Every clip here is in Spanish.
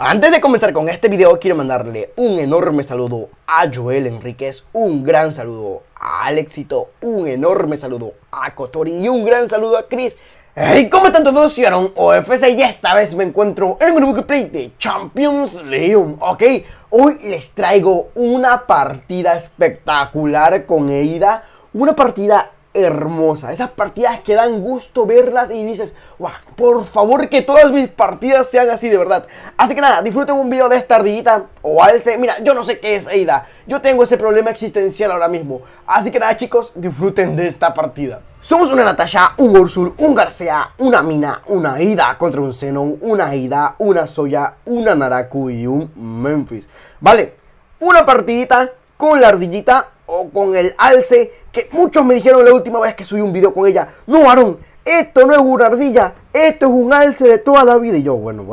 Antes de comenzar con este video, quiero mandarle un enorme saludo a Joel Enríquez, un gran saludo a Alexito, un enorme saludo a Kotori y un gran saludo a Chris. Hey, ¿cómo están todos? Soy Aaron OFC y esta vez me encuentro en un nuevo gameplay de Champions League, ¿ok? Hoy les traigo una partida espectacular con Eida, una partida hermosa, esas partidas que dan gusto verlas y dices, wow, por favor que todas mis partidas sean así de verdad. Así que nada, disfruten un video de esta ardillita o alce. Mira, yo no sé qué es Eida, yo tengo ese problema existencial ahora mismo. Así que nada chicos, disfruten de esta partida. Somos una Natasha, un Ursul, un García, una Mina, una Eida contra un Xenon, una Eida, una Zoya, una Naraku y un Memphis. Vale, una partidita con la ardillita o con el alce, que muchos me dijeron la última vez que subí un video con ella: no, Aaron, esto no es una ardilla, esto es un alce de toda la vida. Y yo, bueno,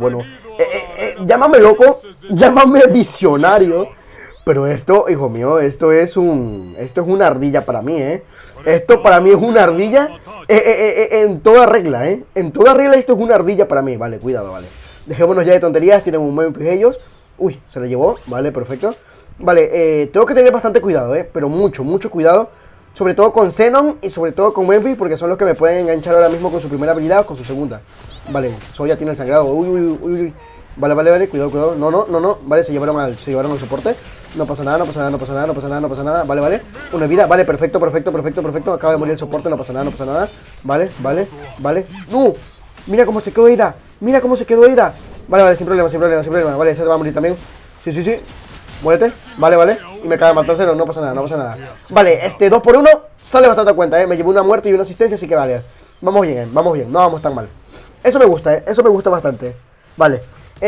llámame loco, llámame visionario, pero esto, hijo mío, esto es una ardilla para mí, Esto para mí es una ardilla en toda regla, En toda regla esto es una ardilla para mí. Vale, cuidado, vale. Dejémonos ya de tonterías, tienen un Memphis ellos. Uy, se la llevó, vale, perfecto. Vale, tengo que tener bastante cuidado, pero mucho cuidado. Sobre todo con Xenon y sobre todo con Memphis, porque son los que me pueden enganchar ahora mismo con su primera habilidad o con su segunda. Vale, Zoya tiene el sangrado. Uy. Vale, cuidado. No. Vale, se llevaron al soporte. No pasa nada. Vale. Una vida, vale, perfecto. Acaba de morir el soporte, no pasa nada. Vale. ¡No! Mira cómo se quedó Eida. Vale, sin problema. Vale, ese va a morir también. Sí. Muérete, vale. Y me acaba de matar Xenon, no pasa nada. Vale, 2 por 1 sale bastante a cuenta, Me llevo una muerte y una asistencia, así que vale. Vamos bien, no vamos tan mal. Eso me gusta, eso me gusta bastante. Vale,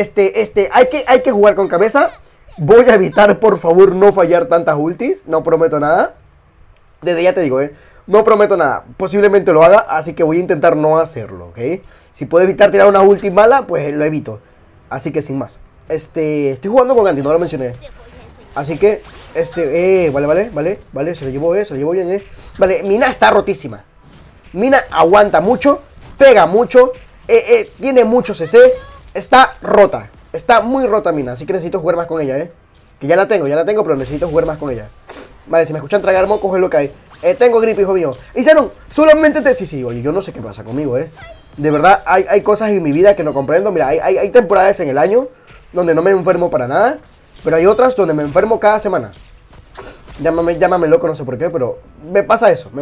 hay que jugar con cabeza. Voy a evitar, por favor, no fallar tantas ultis. No prometo nada. Desde ya te digo, no prometo nada. Posiblemente lo haga, así que voy a intentar no hacerlo, ¿ok? Si puedo evitar tirar una ulti mala, pues lo evito. Así que sin más. Estoy jugando con Andy, no lo mencioné. Así que, vale, se lo llevó bien, Vale, Mina está rotísima. Mina aguanta mucho, pega mucho, tiene mucho CC, está rota. Está muy rota Mina, así que necesito jugar más con ella, Que ya la tengo, pero necesito jugar más con ella. Vale, si me escuchan tragar moco, coge lo que hay. Tengo gripe, hijo mío. Y Xenon, solamente te... Sí, oye, yo no sé qué pasa conmigo, De verdad, hay cosas en mi vida que no comprendo. Mira, hay temporadas en el año donde no me enfermo para nada, pero hay otras donde me enfermo cada semana. Llámame loco, no sé por qué, pero me pasa eso,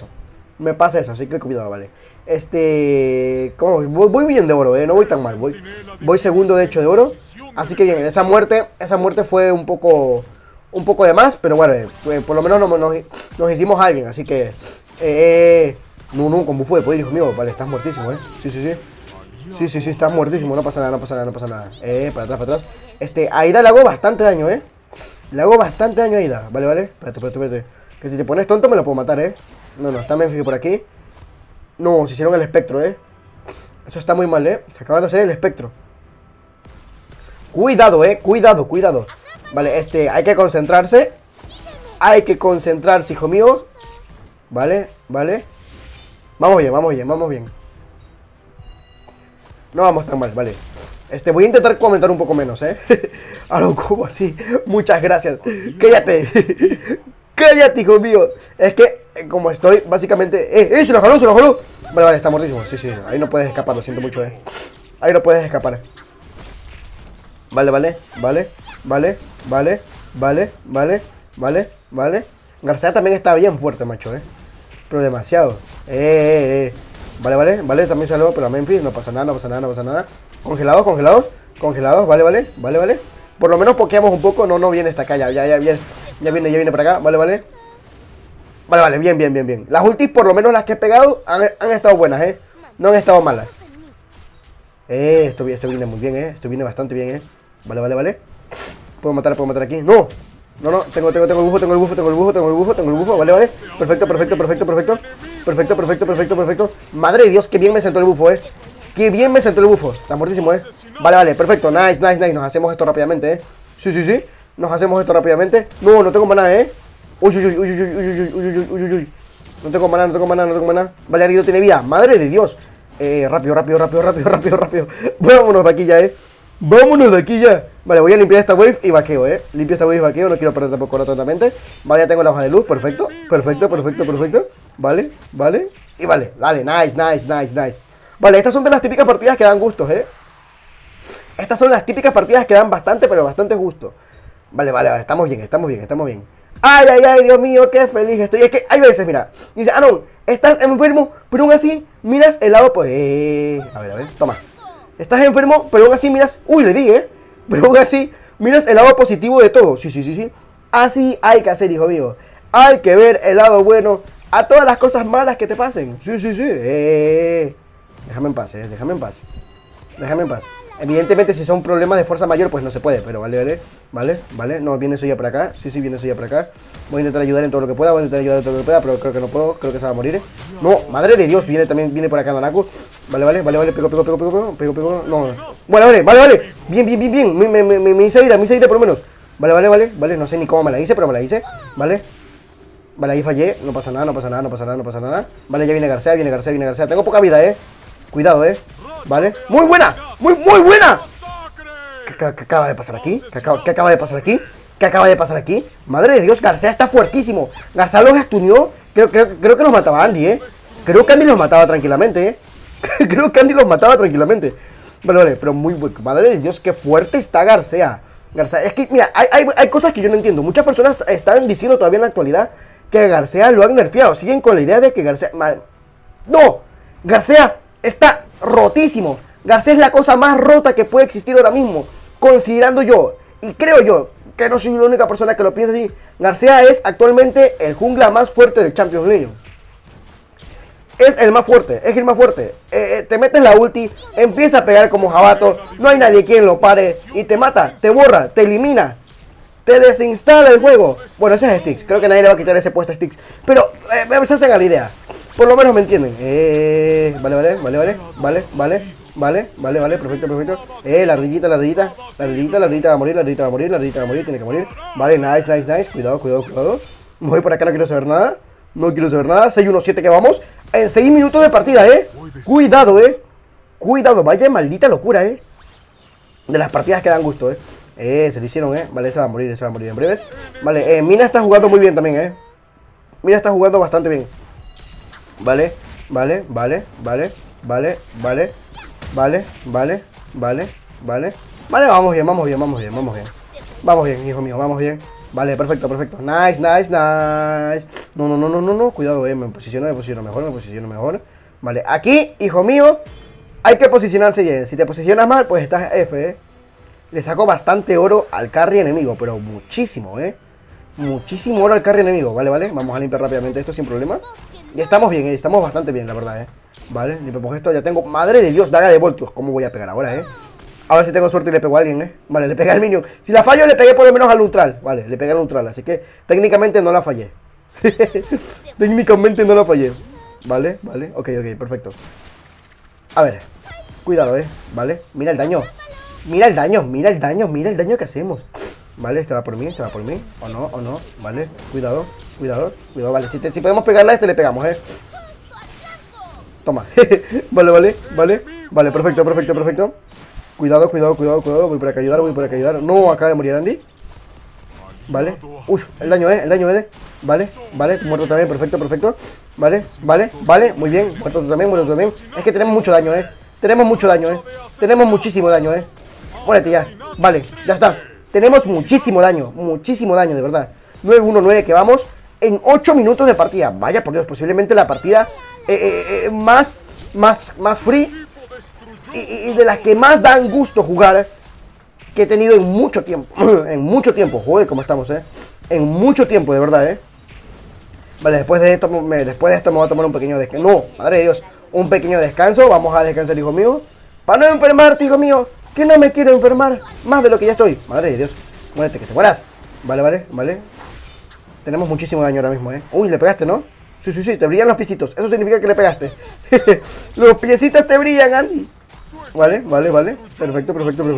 así que cuidado, vale. ¿Cómo? Voy bien de oro, no voy tan mal, voy segundo de hecho de oro. Así que bien, esa muerte fue un poco de más, pero bueno, por lo menos nos hicimos a alguien, así que no, con bufo de poder, hijo mío. Vale, estás muertísimo, Sí, estás muertísimo, no pasa nada. Para atrás. A Eida le hago bastante daño, Le hago bastante daño a Eida. Vale. Espérate. Que si te pones tonto me lo puedo matar, No, está Memphis por aquí. No, se hicieron el espectro, Eso está muy mal, Se acaban de hacer el espectro. Cuidado, cuidado. Vale, hay que concentrarse. Hijo mío. Vale. Vamos bien. No vamos tan mal, vale. Voy a intentar comentar un poco menos, Aaron, ¿cómo así? Muchas gracias. Cállate, hijo mío. Es que, como estoy, básicamente... Se lo jaló. Vale, está mortísimo. Sí. Ahí no puedes escapar, lo siento mucho, Ahí no puedes escapar. Vale. García también está bien fuerte, macho, Pero demasiado. Vale, también salió, pero a Memphis no pasa nada. Congelados, vale. Por lo menos pokeamos un poco, no viene esta acá, ya viene para acá, vale. Vale, bien. Las ultis, por lo menos las que he pegado, han estado buenas, no han estado malas. Esto viene muy bien, esto viene bastante bien, Vale. Puedo matar aquí, no, tengo el bufo, vale. Perfecto. Madre de Dios, que bien me sentó el bufo, Está muertísimo, Vale, perfecto, nice. Nos hacemos esto rápidamente, Sí. Nos hacemos esto rápidamente. No tengo maná, Uy. No tengo maná. Vale, Arido tiene vida. Madre de Dios. Rápido. Vámonos de aquí ya, Vámonos de aquí ya. Vale, voy a limpiar esta wave y vaqueo, Limpio esta wave y vaqueo, no quiero perder tampoco ahora totalmente. Vale, ya tengo la hoja de luz, perfecto. Perfecto, perfecto, perfecto. Vale, vale. Y vale, dale, nice, nice, nice, nice. Vale, estas son de las típicas partidas que dan gustos, Estas son las típicas partidas que dan bastante, pero bastante gusto. Vale, vale, vale, estamos bien, estamos bien, estamos bien. Ay, ay, ay, Dios mío, qué feliz estoy. Es que hay veces, mira, dice, ah, no, estás enfermo, pero aún así miras el lado, pues, a ver, toma. Estás enfermo, pero aún así miras, uy, le di, pero aún así miras el lado positivo de todo. Sí, sí, sí, sí. Así hay que hacer, hijo mío. Hay que ver el lado bueno a todas las cosas malas que te pasen. Sí, sí, sí. Déjame en paz, déjame en paz. Déjame en paz. Evidentemente si son problemas de fuerza mayor pues no se puede, pero vale. No, viene Soya por acá, sí, viene Soya por acá. Voy a intentar ayudar en todo lo que pueda, pero creo que no puedo, creo que se va a morir. No, madre de Dios, viene por acá Nanaku. Vale, pego, no. Vale. Bien, me hice ida por lo menos. Vale, no sé ni cómo me la hice, pero me la hice, vale. Vale, ahí fallé, no pasa nada. Vale, ya viene García. Tengo poca vida, cuidado, vale. ¡Muy buena! ¡Muy buena! ¿Qué acaba de pasar aquí? ¿Qué acaba de pasar aquí? Madre de Dios, García está fuertísimo. García los estuneó. Creo que los mataba Andy, Creo que Andy los mataba tranquilamente, Vale, pero muy bueno. Madre de Dios, qué fuerte está García. Es que, mira, hay cosas que yo no entiendo. Muchas personas están diciendo todavía en la actualidad que García lo han nerfeado. Siguen con la idea de que García... ¡No! García está rotísimo. García es la cosa más rota que puede existir ahora mismo, considerando yo, y creo yo, que no soy la única persona que lo piensa así. García es actualmente el jungla más fuerte del Champions League. Es el más fuerte. Te metes la ulti, empieza a pegar como jabato, no hay nadie quien lo pare, y te mata, te borra, te elimina, te desinstala el juego. Bueno, ese es Styx, creo que nadie le va a quitar ese puesto a Styx, pero se hacen a la idea. Por lo menos me entienden. Vale, perfecto. La ardillita va a morir, tiene que morir. Vale, nice. Cuidado. Me voy por acá, no quiero saber nada. 6-1-7 que vamos. En 6 minutos de partida, Cuidado, vaya maldita locura, De las partidas que dan gusto, se lo hicieron, Vale, se va a morir en breves. Vale, Mina está jugando muy bien también, Mina está jugando bastante bien. Vale, vamos bien. Vamos bien, hijo mío, vamos bien. Vale, perfecto. Nice. No. Cuidado, me posiciono mejor. Vale, aquí, hijo mío, hay que posicionarse bien. Si te posicionas mal, pues estás F, Le saco bastante oro al carry enemigo, pero muchísimo, Muchísimo oro al carry enemigo. Vale. Vamos a limpiar rápidamente esto sin problema. Y estamos bien, estamos bastante bien, la verdad, Vale, limpiamos esto, ya tengo... Madre de Dios, daga de voltios. ¿Cómo voy a pegar ahora, A ver si tengo suerte y le pego a alguien, Vale, le pegué al minion. Si la fallo, le pegué por lo menos al neutral. Vale, le pegué al neutral, así que técnicamente no la fallé. Técnicamente no la fallé. Vale, ok, perfecto. A ver, cuidado, Vale, mira el daño que hacemos. Vale, este va por mí. O no, vale, cuidado. Vale, si podemos pegarle a este, le pegamos, Toma. Vale, perfecto. Cuidado. Voy por acá a ayudar. No, acaba de morir Andy. Vale. Uy, el daño, Vale, muerto también, perfecto. Vale, muy bien. Muerto también. Es que tenemos mucho daño, Tenemos muchísimo daño, Muérete ya. Vale, ya está. Tenemos muchísimo daño, de verdad. 9-1-9 que vamos en 8 minutos de partida. Vaya por Dios, posiblemente la partida más free y de las que más dan gusto jugar que he tenido en mucho tiempo. En mucho tiempo, joder, cómo estamos, En mucho tiempo, de verdad, Vale, después de esto me voy a tomar un pequeño descanso. No, madre de Dios, un pequeño descanso. Vamos a descansar, hijo mío, para no enfermarte, hijo mío, que no me quiero enfermar más de lo que ya estoy. Madre de Dios, muérete, que te mueras. Vale. Tenemos muchísimo daño ahora mismo, Uy, le pegaste, ¿no? Sí, te brillan los piecitos. Eso significa que le pegaste. Los piecitos te brillan, Andy. Vale. Perfecto.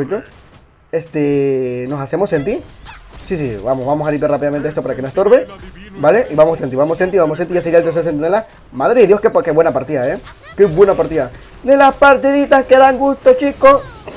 ¿Nos hacemos sentir? Sí, vamos a limpiar rápidamente esto para que no estorbe. Vale, y vamos Senti, ya sería el tercer centinela. Madre de Dios, qué buena partida, Qué buena partida. De las partiditas que dan gusto, chicos.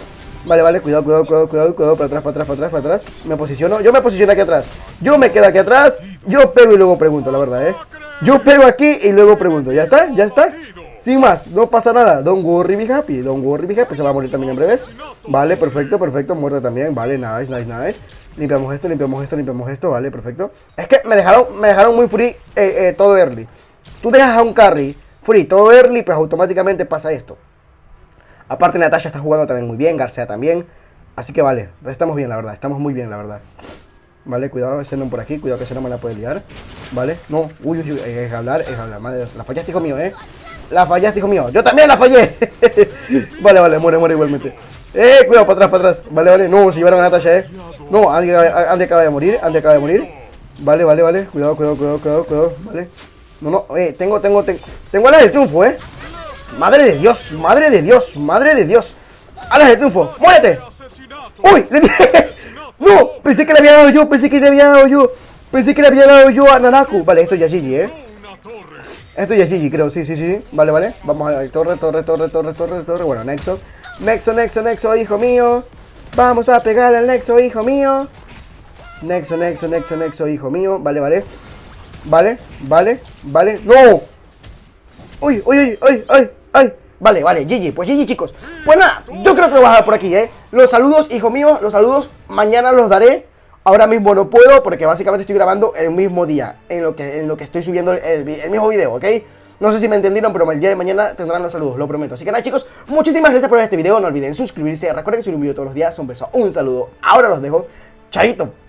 Vale, vale, cuidado, cuidado, cuidado, cuidado, cuidado, para atrás, para atrás, para atrás, para atrás. Me posiciono, yo me posiciono aquí atrás. Yo me quedo aquí atrás, yo pego y luego pregunto, la verdad, Yo pego aquí y luego pregunto, ¿ya está? ¿Ya está? Sin más, no pasa nada. Don't worry, be happy, don't worry, be happy. Se va a morir también en breves. Vale, perfecto, perfecto, muerta también. Vale, nice, nice, nice. Limpiamos esto, limpiamos esto, limpiamos esto. Vale, perfecto. Es que me dejaron muy free todo early. Tú dejas a un carry free todo early, pues automáticamente pasa esto. Aparte Natasha está jugando también muy bien, García también. Así que vale, estamos bien la verdad, estamos muy bien la verdad. Vale, cuidado, ese no por aquí, cuidado que ese no me la puede liar. Vale, no, uy, uy, uy, es hablar, madre, la fallaste, hijo mío, La fallaste, hijo mío, yo también la fallé. Vale, vale, muere, muere igualmente. Cuidado, para atrás, para atrás. Vale, vale, no, se llevaron a Natasha, No, Andy acaba de morir, Andy acaba de morir. Vale, vale, vale, cuidado, cuidado, cuidado, cuidado, cuidado, vale. No, no, tengo alas del triunfo, Madre de Dios, madre de Dios, madre de Dios. Alas del triunfo, muérete. Uy, no, pensé que le había dado yo, pensé que le había dado yo. Pensé que le había dado yo a Nanaku. Vale, esto ya es GG, Esto ya es GG, creo, sí, sí, sí. Vale, vale, vamos a ver, torre, torre, torre, torre, torre, torre. Bueno, Nexo, Nexo, Nexo, Nexo, hijo mío. Vamos a pegarle al Nexo, hijo mío. Nexo, Nexo, Nexo, Nexo, hijo mío. Vale, vale. Vale, vale, vale. ¡No! ¡Uy, uy, uy, uy, uy, uy! Vale, vale, GG, pues GG, chicos. Pues nada, yo creo que lo voy a dejar por aquí, Los saludos, hijo mío, los saludos mañana los daré. Ahora mismo no puedo porque básicamente estoy grabando el mismo día en lo que estoy subiendo el mismo video, ¿ok? No sé si me entendieron, pero el día de mañana tendrán los saludos, lo prometo. Así que nada, chicos, muchísimas gracias por ver este video. No olviden suscribirse, recuerden que soy un video todos los días. Un beso, un saludo. Ahora los dejo. Chaito.